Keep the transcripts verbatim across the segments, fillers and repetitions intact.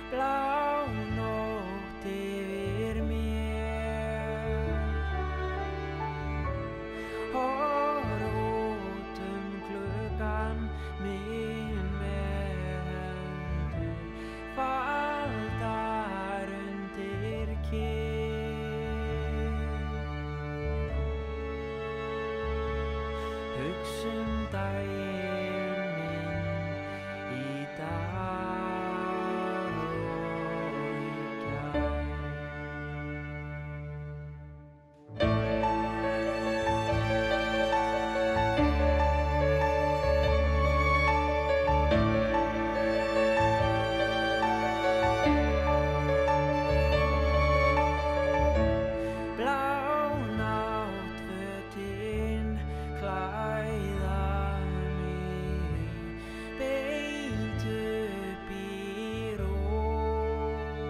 blá nótt yfir mér horf út gluggann minn með hendur faldar undir kinn hugsa daginn minn í dag og í gær blá náttfötin klæða mig beint upp í ró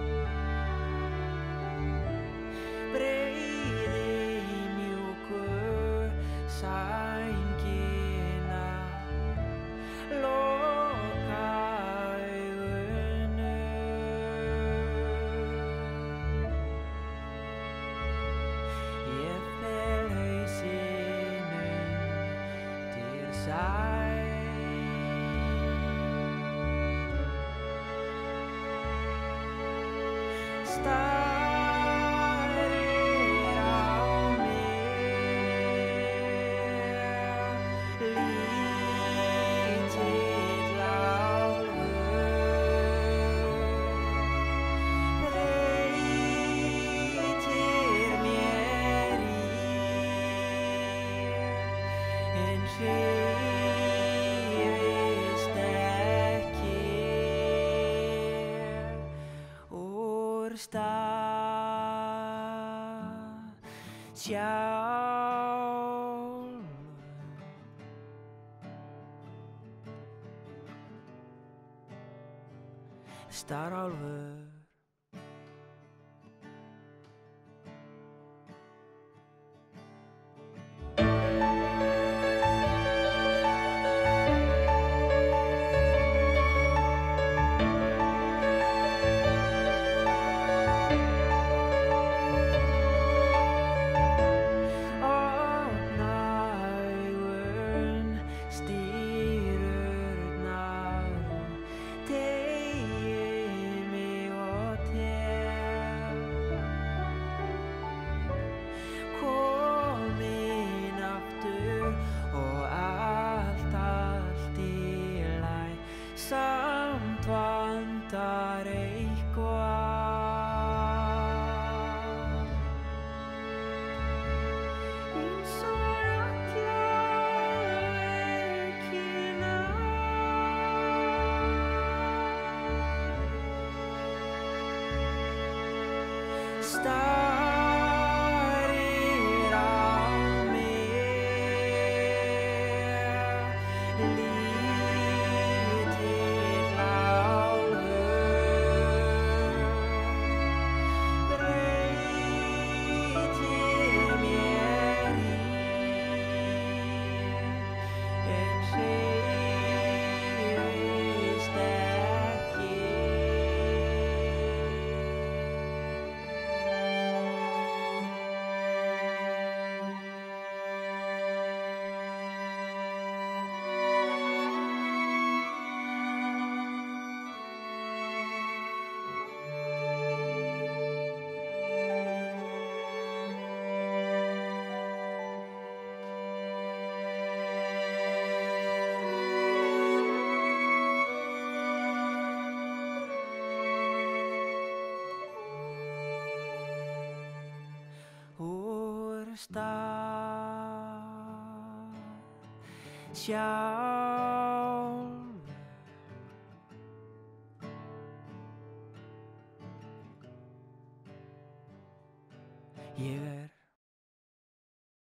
breiði mjúku sængina loka augunum ég fel hausinn undir sæng starir á mig lítill álfur breytir mér í en hreyfist ekki úr stað sjálfur Starálfur opna augun stírurnar og teygi mig og tel komin aftur og allt, allt í lagi samt vantar eitthvað eins og alla helgina starir á mig lítill álfur breytir mér í en hreyfist ekki úr stað sjálfur ég